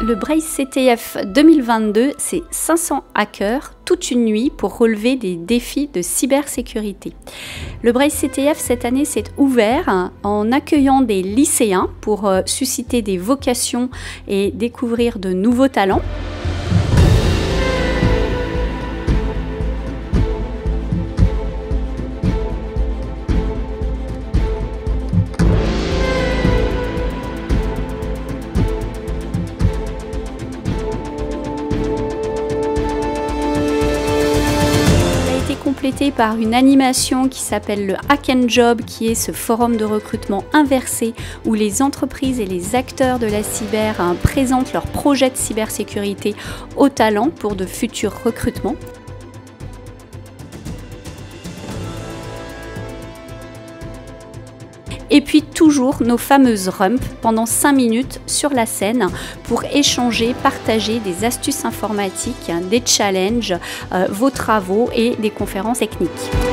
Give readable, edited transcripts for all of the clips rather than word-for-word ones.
Le Brace CTF 2022, c'est 500 hackers toute une nuit pour relever des défis de cybersécurité. Le Brace CTF cette année s'est ouvert en accueillant des lycéens pour susciter des vocations et découvrir de nouveaux talents. Complété par une animation qui s'appelle le Hack and Job, qui est ce forum de recrutement inversé où les entreprises et les acteurs de la cyber présentent leurs projets de cybersécurité aux talents pour de futurs recrutements. Et puis toujours nos fameuses rumps pendant 5 minutes sur la scène pour échanger, partager des astuces informatiques, des challenges, vos travaux et des conférences techniques.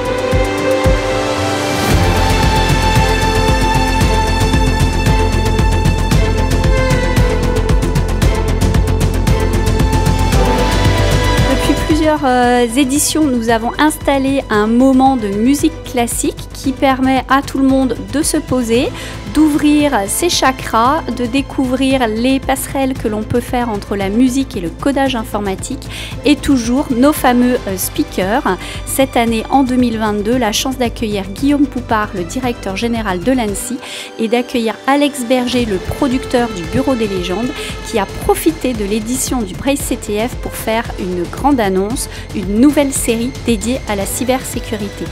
Éditions, nous avons installé un moment de musique classique qui permet à tout le monde de se poser, d'ouvrir ses chakras, de découvrir les passerelles que l'on peut faire entre la musique et le codage informatique et toujours nos fameux speakers. Cette année, en 2022, la chance d'accueillir Guillaume Poupard, le directeur général de l'ANSSI, et d'accueillir Alex Berger, le producteur du Bureau des légendes, qui a profité de l'édition du Brace CTF pour faire une grande annonce, une nouvelle série dédiée à la cybersécurité.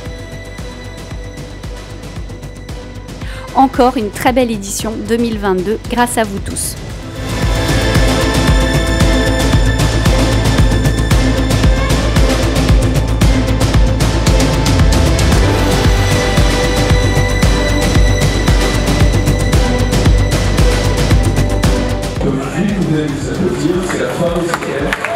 Encore une très belle édition 2022 grâce à vous tous. Comme je dis, vous allez vous applaudir, c'est la fin du CTF.